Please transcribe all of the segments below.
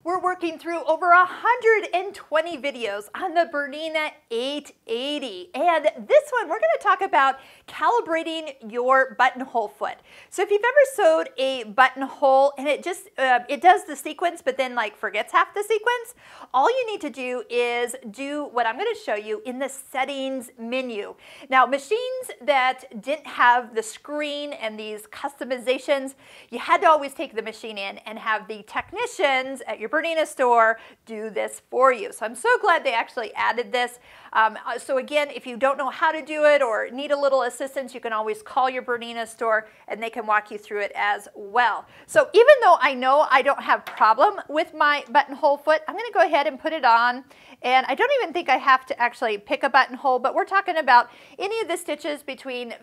We're working through over 120 videos on the Bernina 880. And this one, we're going to talk about calibrating your buttonhole foot. So if you've ever sewed a buttonhole and it does the sequence, but then like forgets half the sequence, all you need to do is do what I'm going to show you in the settings menu. Now, machines that didn't have the screen and these customizations, you had to always take the machine in and have the technicians at your Bernina store do this for you. So I'm so glad they actually added this. So again, if you don't know how to do it or need a little assistance, you can always call your Bernina store and they can walk you through it as well. So even though I know I don't have problem with my buttonhole foot, I'm going to go ahead and put it on. And I don't even think I have to actually pick a buttonhole, but we're talking about any of the stitches between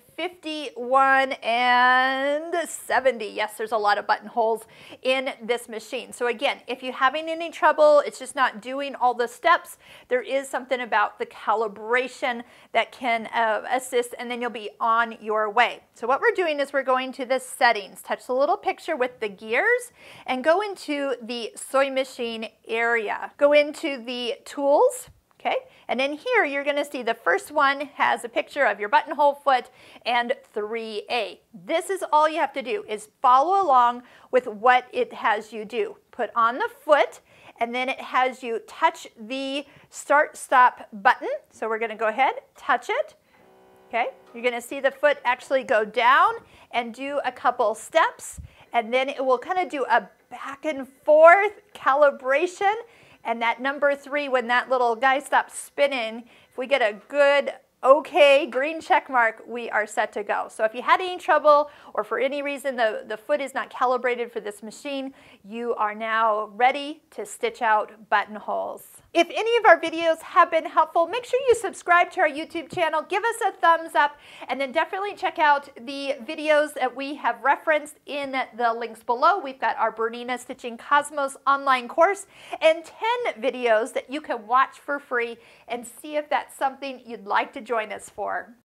51 and 70. Yes, there's a lot of buttonholes in this machine. So again, if you're having any trouble, it's just not doing all the steps, there is something about the calibration that can assist, and then you'll be on your way. So what we're doing is we're going to the settings, touch the little picture with the gears, and go into the sewing machine area. Go into the tools. Okay, and then here you're going to see the first one has a picture of your buttonhole foot and 3A. This is all you have to do is follow along with what it has you do. Put on the foot, and then it has you touch the start-stop button. So we're going to go ahead, touch it. Okay, you're going to see the foot actually go down and do a couple steps, and then it will kind of do a back and forth calibration. And that number 3, when that little guy stops spinning, if we get a good okay green check mark, we are set to go. So if you had any trouble or for any reason the foot is not calibrated for this machine, you are now ready to stitch out buttonholes. If any of our videos have been helpful, make sure you subscribe to our YouTube channel, give us a thumbs up, and then definitely check out the videos that we have referenced in the links below. We've got our Bernina Stitching Cosmos online course and 10 videos that you can watch for free and see if that's something you'd like to join us for.